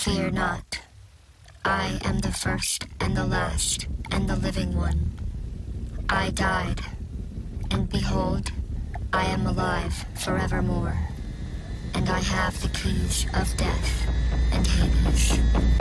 Fear not. I am the first and the last and the living one. I died, and behold, I am alive forevermore, and I have the keys of death and Hades.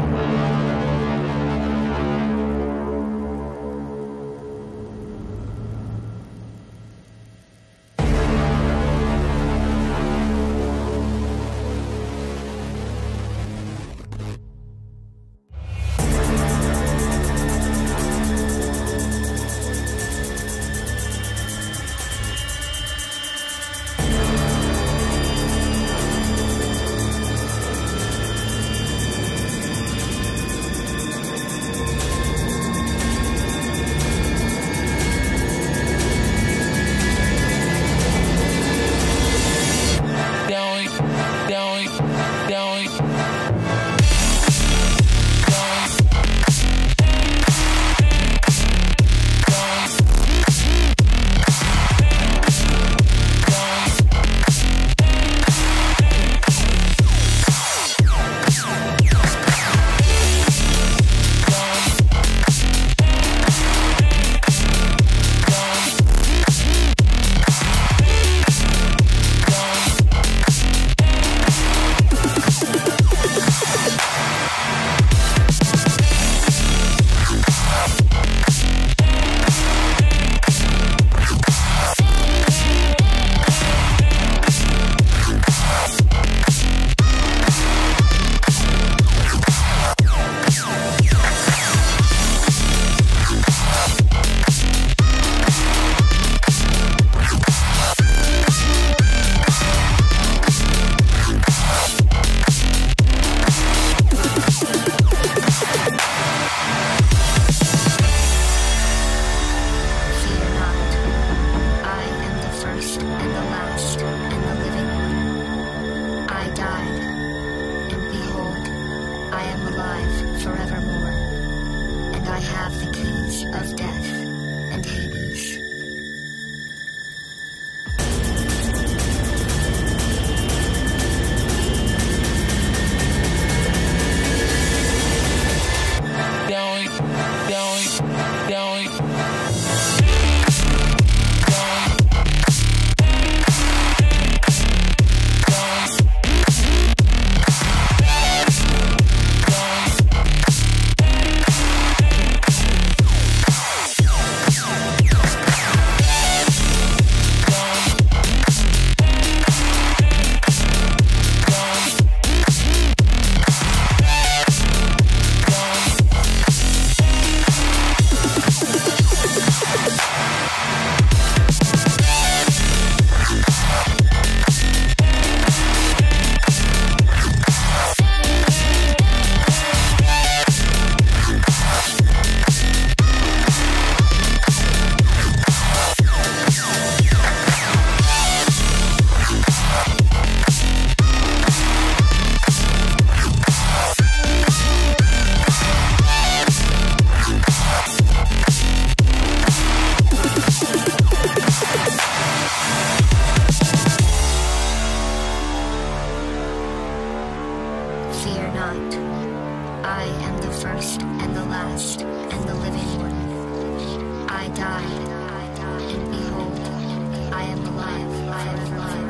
I am the first and the last and the living one. I died, and behold, I am alive forever.